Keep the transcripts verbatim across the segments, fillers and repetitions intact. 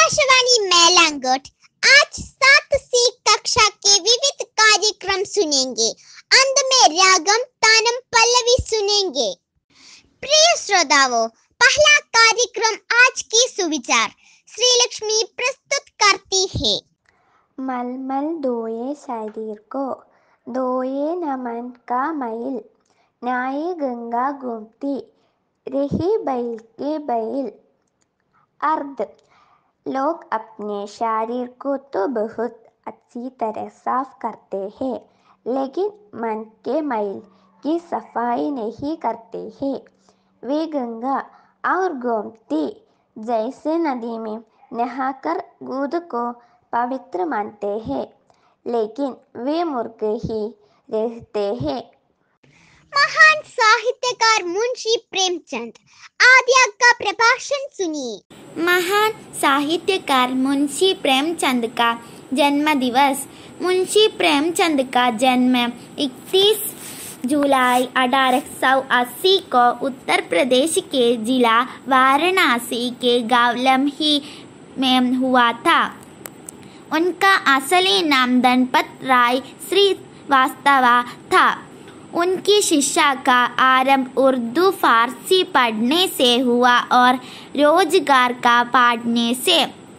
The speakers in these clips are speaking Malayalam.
आकाशवाणी मेलांगोट आज सात सी कक्षा के विविध कार्यक्रम सुनेंगे। अंत में रागम तानम पल्लवी सुनेंगे। प्रिय श्रोताओं, पहला कार्यक्रम आज की सुविचार श्री लक्ष्मी प्रस्तुत करती है। मलमल धोए शरीर को, धोए नमन का मैल, नहाए गंगा गोमती, रही बैल के बैल। अर्थ: लोग अपने शरीर को तो बहुत अच्छी तरह साफ करते हैं, लेकिन मन के मैल की सफाई नहीं करते हैं। वे गंगा और गोमती जैसे नदी में नहाकर दूध को पवित्र मानते हैं, लेकिन वे मूर्ख ही रहते हैं। महान साहित्यकार मुंशी प्रेमचंद आद्या का प्रभाषण सुनिए। महान साहित्यकार मुंशी प्रेमचंद का जन्म दिवस। मुंशी प्रेमचंद का जन्म इकतीस जुलाई अठारह सौ अस्सी को उत्तर प्रदेश के जिला वाराणसी के गांव लम्ही में हुआ था। उनका असली नाम धनपत राय श्रीवास्तव था। उनकी शिक्षा का आरंभ उर्दू फारसी पढ़ने से हुआ और रोजगार का पढ़ने से।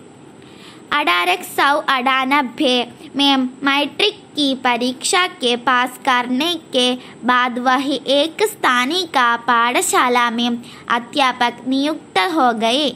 अठारह सौ अठानबे में मैट्रिक की परीक्षा के पास करने के बाद वह एक स्थानीय का पाठशाला में अध्यापक नियुक्त हो गए।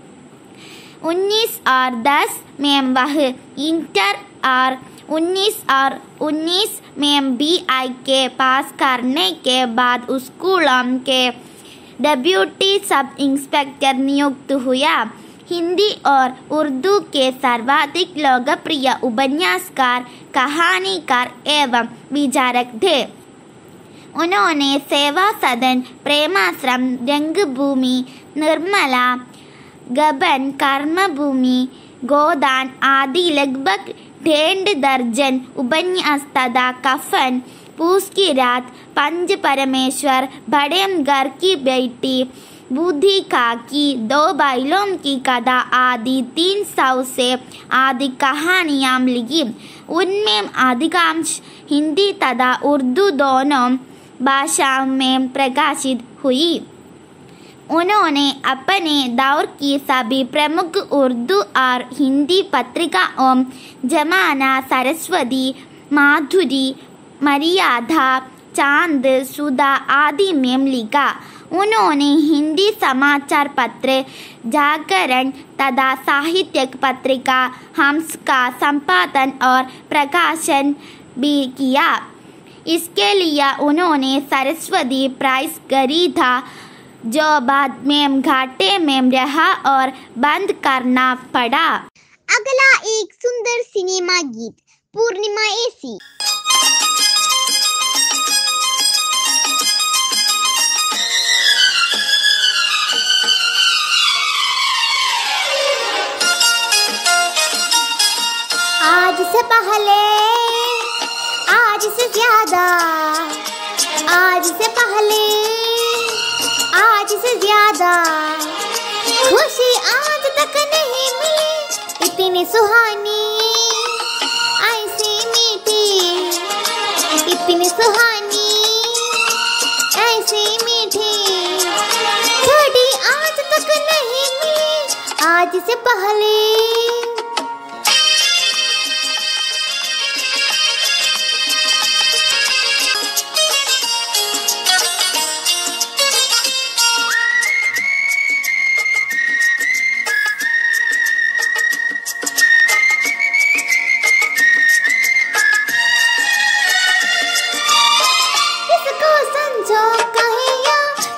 उन्नीस और दस में वह इंटर और उन्नीस और उन्नीस में बी आई के पास करने के बाद स्कूलों के डेप्यूटी सब इंस्पेक्टर नियुक्त हुआ। हिंदी और उर्दू के सर्वाधिक लोकप्रिय उपन्यासकार, कहानीकार एवं विचारक थे। उन्होंने सेवा सदन, प्रेमाश्रम, रंगभूमि, निर्मला, गबन, कर्मभूमि, गोदान आदि लगभग डेढ़ दर्जन उपन्यास तथा कफन, पूस की रात, पंच परमेश्वर, बड़े घर की बेटी, बुद्धि खाकी, दो बैलों की कथा आदि तीन सौ से अधिक कहानियाँ लिखी। उनमें अधिकांश हिंदी तथा उर्दू दोनों भाषाओं में प्रकाशित हुई। उन्होंने अपने दौर की सभी प्रमुख उर्दू और हिंदी पत्रिकाओं जमाना, सरस्वती, माधुरी, मर्यादा, चांद, सुधा आदि में लिखा। उन्होंने हिंदी समाचार पत्र जागरण तथा साहित्यिक पत्रिका हंस का संपादन और प्रकाशन भी किया। इसके लिए उन्होंने सरस्वती प्राइज खरीदा, जो बाद में घाटे में रहा और बंद करना पड़ा। अगला एक सुंदर सिनेमा गीत पूर्णिमा ऐसी। आज से पहले, आज से ज्यादा, आज से पहले, आज से ज्यादा खुशी आज तक नहीं मिली इतनी सुहानी, ऐसी मीठी, इतनी सुहानी, ऐसी मीठी घड़ी आज तक नहीं मिली आज से पहले।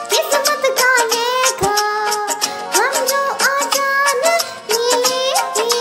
किस्मत का लेखा हम जो अचानक मिले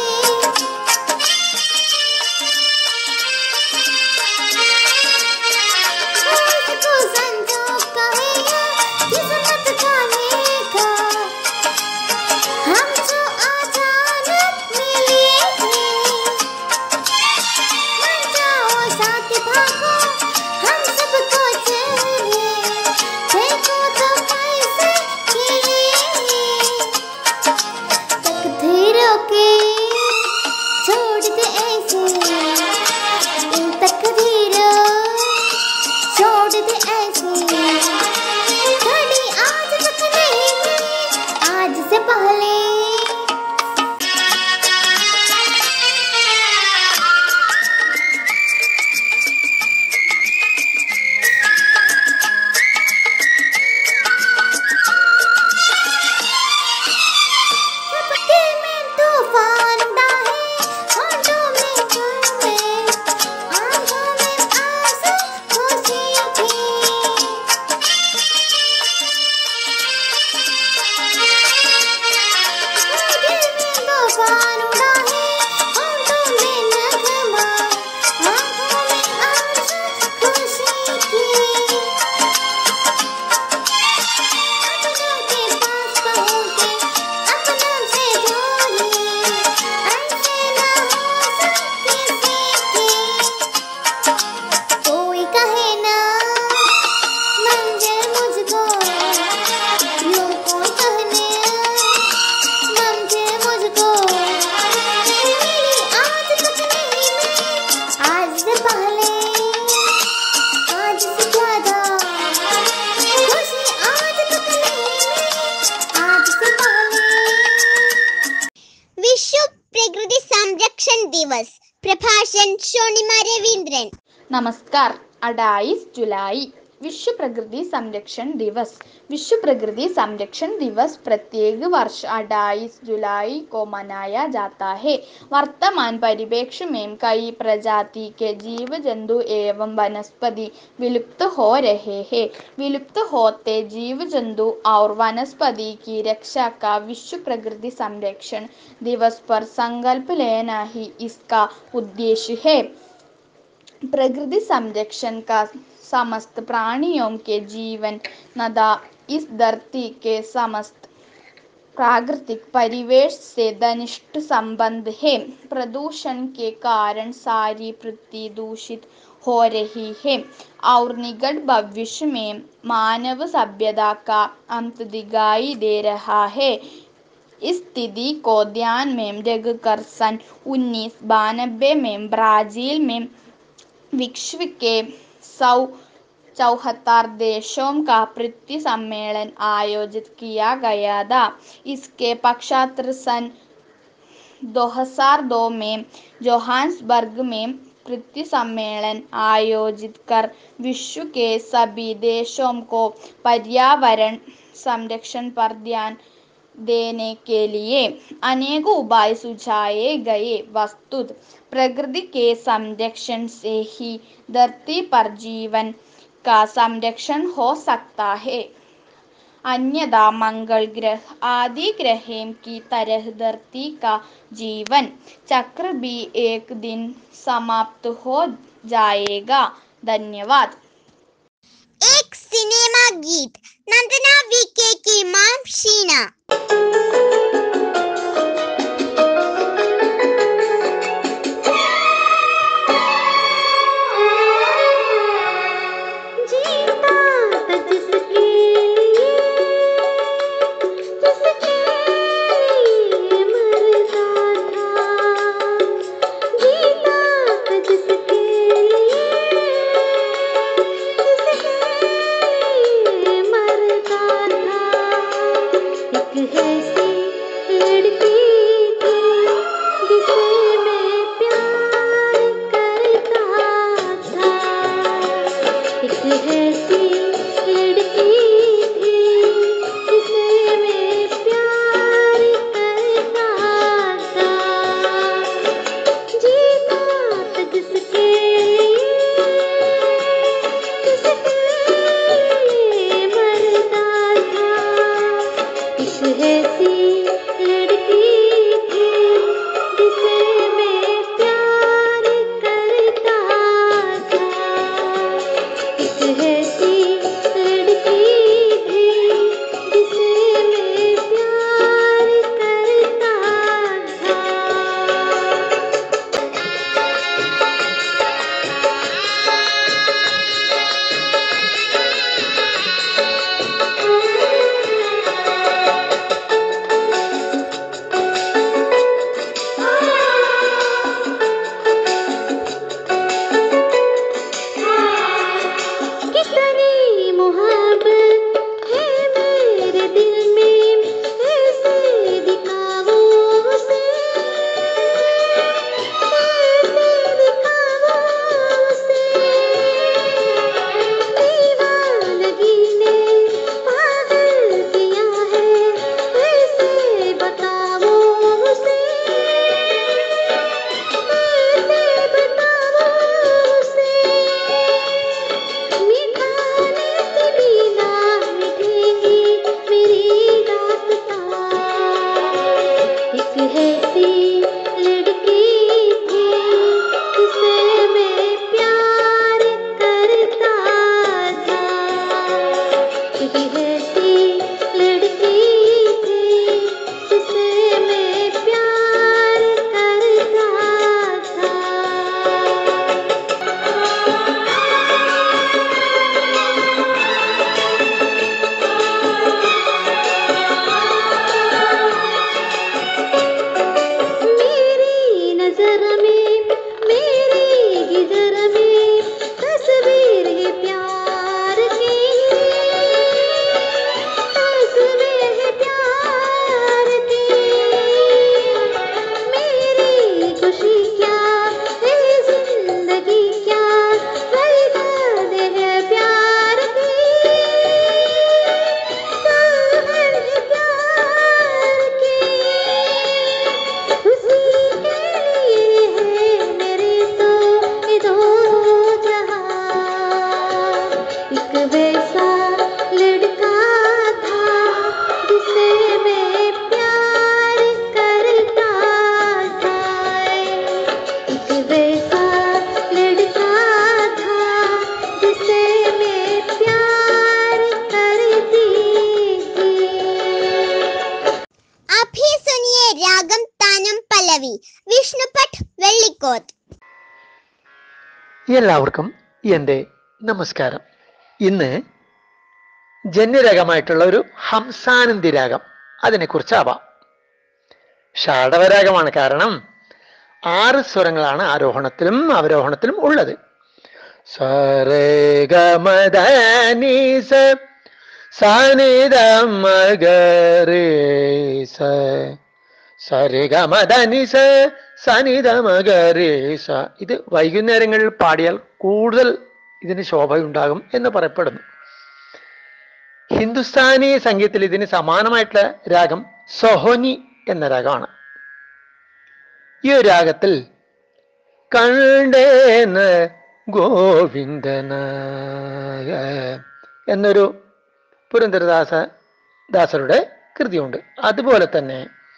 दिवस। प्रभाषण शोनिमा रवींद्रन। नमस्कार। अट्ठाईस जुलाई विश्व प्रकृति संरक्षण दिवस। विश्व प्रकृति संरक्षण दिवस प्रत्येक वर्ष अट्ठाईस जुलाई को मनाया जाता है। वर्तमान परिप्रेक्ष्य में कई प्रजाति के जीव जंतु एवं वनस्पति विलुप्त हो रहे हैं। विलुप्त होते जीव जंतु और वनस्पति की रक्षा का विश्व प्रकृति संरक्षण दिवस पर संकल्प लेना ही इसका उद्देश्य है। प्रकृति संरक्षण का समस्त प्राणियों के जीवन तथा इस धरती के समस्त प्राकृतिक परिवेश से घनिष्ठ संबंध है। प्रदूषण के कारण सारी पृथ्वी दूषित हो रही है और निकट भविष्य में मानव सभ्यता का अंत दिखाई दे रहा है। इस स्थिति को ध्यान में रखकर सन उन्नीस सौ बानबे में ब्राज़ील में विश्व के सौ चौहत्तर देशों का पृथ्वी सम्मेलन आयोजित किया गया था। इसके पश्चात सन दो हज़ार दो में जोहान्सबर्ग में पृथ्वी सम्मेलन आयोजित कर विश्व के सभी देशों को पर्यावरण संरक्षण पर ध्यान देने के लिए अनेक उपाय सुझाए गए। वस्तुतः प्रकृति के संरक्षण से ही धरती पर जीवन का संरक्षण हो सकता है, अन्यथा मंगल ग्रह आदि ग्रहों की तरह धरती का जीवन चक्र भी एक दिन समाप्त हो जाएगा। धन्यवाद। एक सिनेमा गीत। नंदना वीके की मॉम शीना। കോത്ത്. എല്ലാവർക്കും എൻ്റെ നമസ്കാരം. ഇന്ന് ജന്യരാഗമായിട്ടുള്ള ഒരു ഹംസാനന്ദി രാഗം, അതിനെക്കുറിച്ചാവാം. ഷാഡവരാഗമാണ്, കാരണം ആറ് സ്വരങ്ങളാണ് ആരോഹണത്തിലും അവരോഹണത്തിലും ഉള്ളത്. സരേഗമദനിസ സനിധമഗരേസ സരേഗമദനിസ സനിധമഗരേസ. ഇത് വൈകുന്നേരങ്ങളിൽ പാടിയാൽ കൂടുതൽ ഇതിന് ശോഭയുണ്ടാകും എന്ന് പറയപ്പെടുന്നു. ഹിന്ദുസ്ഥാനി സംഗീതത്തിൽ ഇതിന് സമാനമായിട്ടുള്ള രാഗം സൊഹോനി എന്ന രാഗമാണ്. ഈ ഒരു രാഗത്തിൽ കണ്ടേന ഗോവിന്ദനായ എന്നൊരു പുരന്ദരദാസ ദാസരുടെ കൃതിയുണ്ട്. അതുപോലെ തന്നെ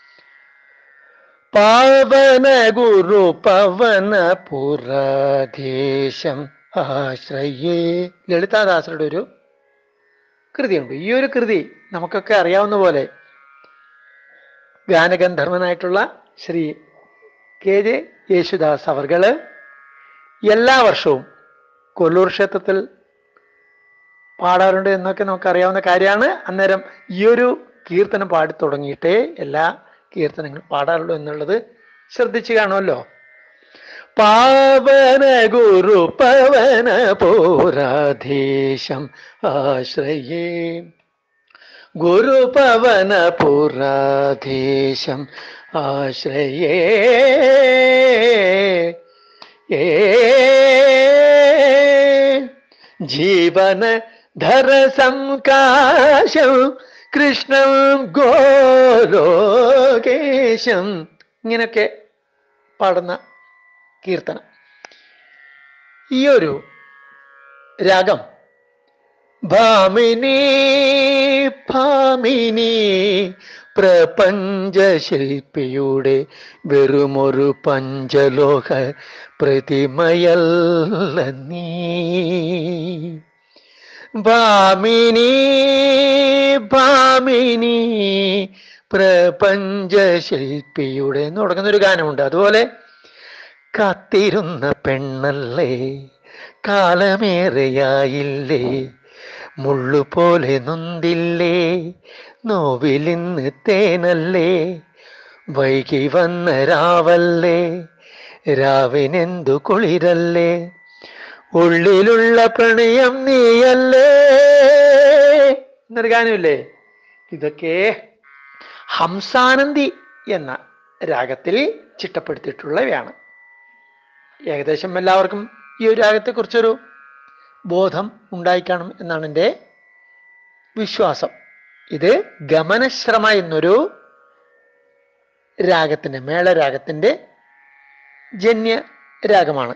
പാവന ഗുരു പവന പുരാധീശം ആശ്രയേ ലളിതാദാസരുടെ ഒരു കൃതിയുണ്ട്. ഈ ഒരു കൃതി നമുക്കൊക്കെ അറിയാവുന്ന പോലെ ഗാനഗന്ധർവനായിട്ടുള്ള ശ്രീ കെ ജെ യേശുദാസ് അവർകള് എല്ലാ വർഷവും കൊല്ലൂർ ക്ഷേത്രത്തിൽ പാടാറുണ്ട് എന്നൊക്കെ നമുക്കറിയാവുന്ന കാര്യമാണ്. അന്നേരം ഈ ഒരു കീർത്തനം പാടി തുടങ്ങിയിട്ടേ എല്ലാ കീർത്തനങ്ങളും പാടാറുള്ളൂ എന്നുള്ളത് ശ്രദ്ധിച്ചു കാണുമല്ലോ. പാവന ഗുരു പവന പുരാധീശം ആശ്രയേ ഗുരു പവന പുരാധീശം ആശ്രയേ ഏ ജീവന ധര സംകാശം കൃഷ്ണം ഗോലോകേശം, ഇങ്ങനെയൊക്കെ പാടുന്ന കീർത്തനം. ഈ ഒരു രാഗം ഭാമിനി ഭാമിനി പ്രപഞ്ചശില്പിയുടെ വെറുമൊരു പഞ്ചലോക പ്രതിമയല്ല നീ. ഭാമിനി ഭാമിനി പ്രപഞ്ചശില്പിയുടെ എന്ന് തുടങ്ങുന്നൊരു ഗാനമുണ്ട്. അതുപോലെ കാത്തിരുന്ന പെണ്ണല്ലേ കാലമേറെയായില്ലേ, മുള്ളുപോലെ നൊന്തില്ലേ നോവിലിന്ന് തേനല്ലേ, വൈകി വന്ന രാവല്ലേ രാവിനെന്തു കുളിരല്ലേ, ഉള്ളിലുള്ള പ്രണയം നീയല്ലേ എന്നൊരു ഗാനമില്ലേ. ഇതൊക്കെ ഹംസാനന്ദി എന്ന രാഗത്തിൽ ചിട്ടപ്പെടുത്തിയിട്ടുള്ളവയാണ്. ഏകദേശം എല്ലാവർക്കും ഈ ഒരു രാഗത്തെക്കുറിച്ചൊരു ബോധം ഉണ്ടായിക്കാണും എന്നാണ് എൻ്റെ വിശ്വാസം. ഇത് ഗമനശ്രമ എന്നൊരു രാഗത്തിന്റെ മേളരാഗത്തിന്റെ ജന്യ രാഗമാണ്.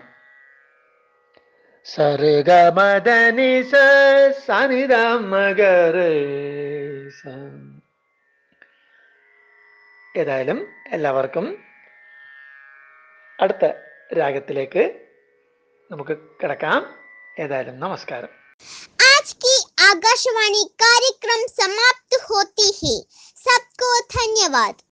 സരഗമദനി സനിധമഗരേ. ഏതായാലും എല്ലാവർക്കും അടുത്ത രാഗത്തിലേക്ക് നമുക്ക് കിടക്കാം. ഏതായാലും നമസ്കാരം. आज की आकाशवाणी कार्यक्रम समाप्त होती है. सबको धन्यवाद.